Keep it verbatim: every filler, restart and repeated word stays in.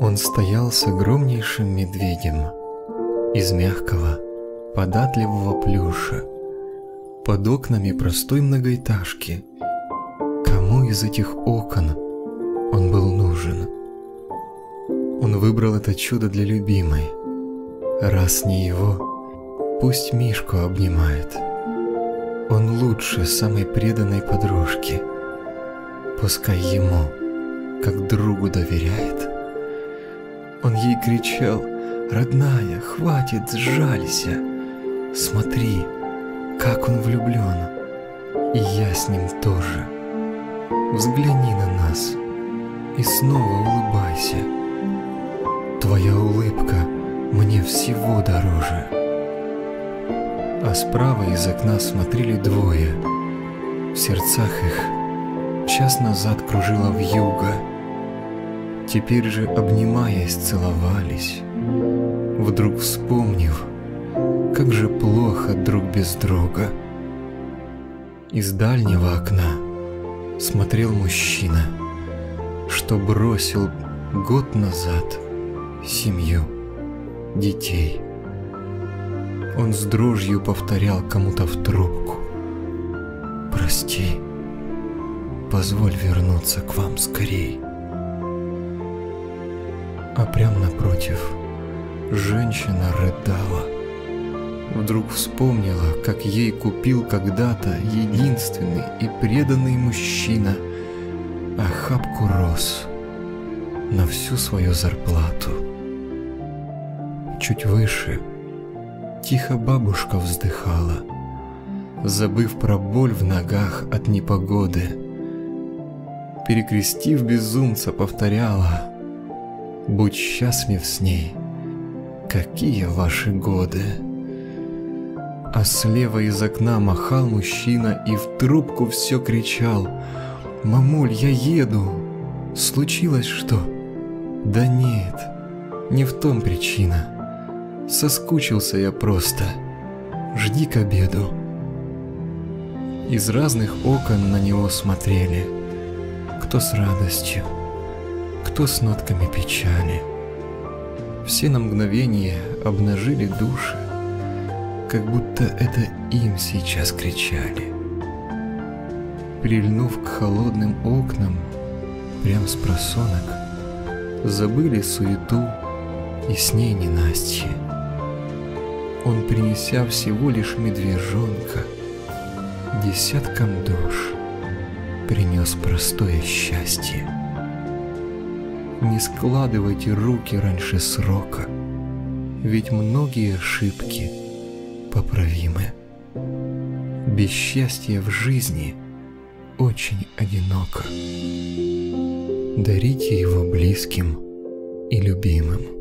Он стоял с огромнейшим медведем из мягкого, податливого плюша под окнами простой многоэтажки. Кому из этих окон он был нужен? Он выбрал это чудо для любимой. Раз не его, пусть Мишку обнимает. Он лучше самой преданной подружки. Пускай ему, как другу, доверяет. Он ей кричал: «Родная, хватит, сжалься! Смотри, как он влюблен, и я с ним тоже. Взгляни на нас и снова улыбайся. Твоя улыбка мне всего дороже». А справа из окна смотрели двое. В сердцах их час назад кружила вьюга. Теперь же, обнимаясь, целовались, вдруг вспомнив, как же плохо друг без друга. Из дальнего окна смотрел мужчина, что бросил год назад семью, детей. Он с дрожью повторял кому-то в трубку: «Прости, позволь вернуться к вам скорей». А прямо напротив женщина рыдала. Вдруг вспомнила, как ей купил когда-то единственный и преданный мужчина охапку роз на всю свою зарплату. Чуть выше тихо бабушка вздыхала, забыв про боль в ногах от непогоды. Перекрестив безумца, повторяла: «Будь счастлив с ней, какие ваши годы». А слева из окна махал мужчина и в трубку все кричал: «Мамуль, я еду! Случилось что?» «Да нет, не в том причина. Соскучился я просто. Жди к обеду». Из разных окон на него смотрели, кто с радостью, кто с нотками печали. Все на мгновение обнажили души, как будто это им сейчас кричали. Прильнув к холодным окнам, прям с просонок, забыли суету и с ней ненастье. Он, принеся всего лишь медвежонка, десяткам душ принес простое счастье. Не складывайте руки раньше срока, ведь многие ошибки поправимы. Без счастья в жизни очень одиноко. Дарите его близким и любимым.